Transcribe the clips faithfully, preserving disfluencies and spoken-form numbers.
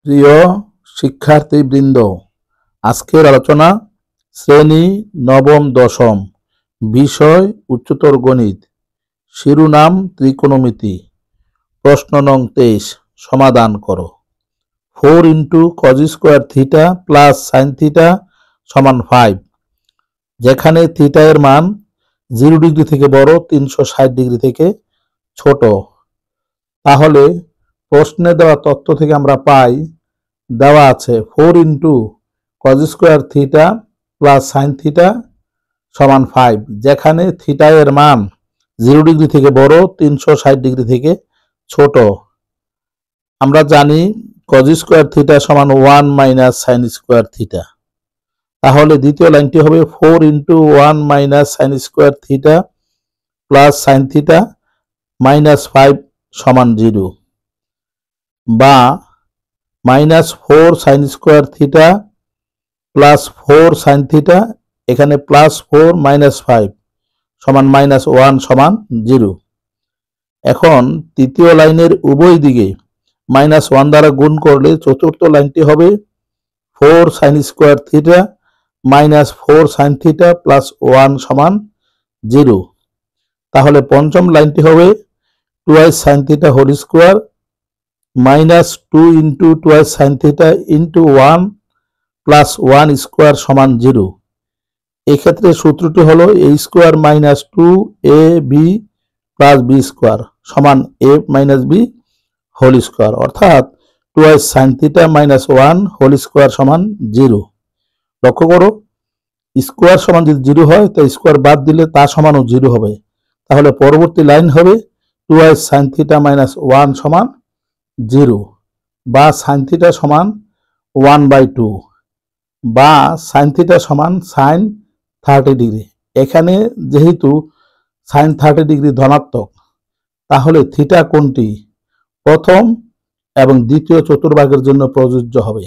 প্রিয় শিক্ষার্থীবৃন্দ, আজকের আলোচনা শ্রেণী নবম দশম, বিষয় উচ্চতর গণিত, শিরোনাম ত্রিকোণমিতি। প্রশ্ন নং তেইশ, সমাধান করো। Four into cos square theta plus sine theta সমান ফাইভ, যেখানে থিটা এর মান জিরো ডিগ্রি থেকে বড়, তিনশো ষাট ডিগ্রি থেকে ছোট। তাহলে প্রশ্নে দেওয়া তথ্য থেকে আমরা পাই, দেওয়া আছে four into cos square theta plus sine theta সমান ফাইভ, যেখানে থিটা এর মান জিরো ডিগ্রি থেকে বড়, তিনশো ষাট ডিগ্রি থেকে ছোট। আমরা জানি কজ স্কোয়ার থিটা সমান one minus sine square theta. তাহলে দ্বিতীয় লাইনটি হবে four into one minus sine square theta plus sine theta minus five সমান জিরো, বা minus four sine square theta plus four sine theta, এখানে প্লাস ফোর মাইনাস ফাইভ সমান minus one সমান zero. এখন তৃতীয় লাইনের উভয় দিকে মাইনাস ওয়ান দ্বারা গুণ করলে চতুর্থ লাইনটি হবে four sine square theta minus four sine theta plus one সমান জিরো। তাহলে পঞ্চম লাইনটি হবে twice sine theta whole square minus two into twice sine theta into one plus one square সমান জিরো। এক্ষেত্রে সূত্রটি হলো A square minus two A B plus B square সমান A minus B whole square, অর্থাৎ twice sine theta minus one whole square সমান zero. লক্ষ্য করো, square সমান যদি জিরো হয় তো স্কোয়ার বাদ দিলে তা সমানও জিরো হবে। তাহলে পরবর্তী লাইন হবে twice sine theta minus one সমান জিরো, বা সাইন থিটা সমান ওয়ান বাই টু, বা সাইন থিটা সমান সাইন থার্টি ডিগ্রি। এখানে যেহেতু সাইন থার্টি ডিগ্রি ধনাত্মক, তাহলে থিটা কোণটি প্রথম এবং দ্বিতীয় চতুর্ভাগের জন্য প্রযোজ্য হবে।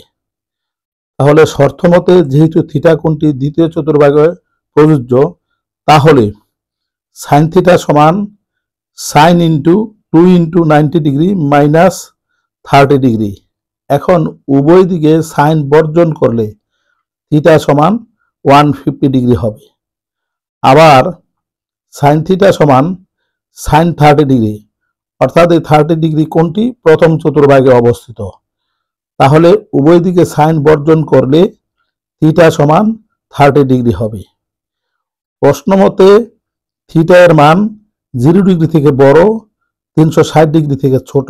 তাহলে শর্ত মতে যেহেতু থিটা কোণটি দ্বিতীয় চতুর্ভাগে প্রযোজ্য, তাহলে সাইন থিটা সমান sine into two into ninety degree minus thirty degree. এখন উভয় দিকে সাইন বর্জন করলে থিটা সমান ওয়ান ফিফটি ডিগ্রি হবে। আবার সাইন থিটা সমান সাইন থার্টি ডিগ্রি, অর্থাৎ এই থার্টি ডিগ্রি কোণটি প্রথম চতুর্ভাগে অবস্থিত। তাহলে উভয় দিকে সাইন বর্জন করলে থিটা সমান থার্টি ডিগ্রি হবে। প্রশ্ন মতে থিটা এর মান জিরো ডিগ্রি থেকে বড়, তিনশো ষাট ডিগ্রি থেকে ছোট।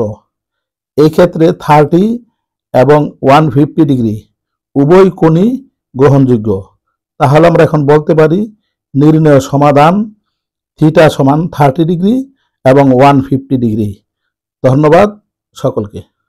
এই ক্ষেত্রে থার্টি এবং ওয়ান ফিফটি ডিগ্রি উভয় কোণই গ্রহণযোগ্য। তাহলে আমরা এখন বলতে পারি নির্ণয় সমাধান থিটা সমান থার্টি ডিগ্রি এবং ওয়ান ফিফটি ডিগ্রি। ধন্যবাদ সকলকে।